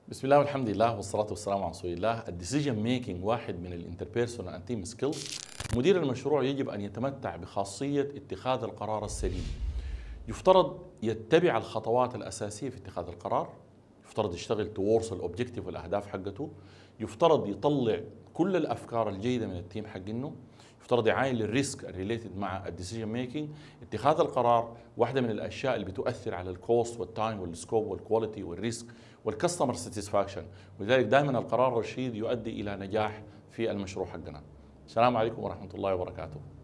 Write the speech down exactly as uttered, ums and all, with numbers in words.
بسم الله والحمد لله والصلاة والسلام على رسول الله. الديسيجن ميكينج واحد من الانتربيرسونال اند تيم سكيلز. مدير المشروع يجب أن يتمتع بخاصية اتخاذ القرار السليم. يفترض يتبع الخطوات الأساسية في اتخاذ القرار، يفترض يشتغل towards الأوبجيكتيف والأهداف حقته، يفترض يطلع كل الأفكار الجيدة من التيم حقنه، يفترض يعاين للريسك الريليتد مع الديسيجن ميكينج. اتخاذ القرار واحدة من الأشياء اللي بتؤثر على الكوست والتايم والسكوب والكواليتي والريسك والكاستمر ساتسفاكشن، ولذلك دائما القرار الرشيد يؤدي إلى نجاح في المشروع حقنا. السلام عليكم ورحمة الله وبركاته.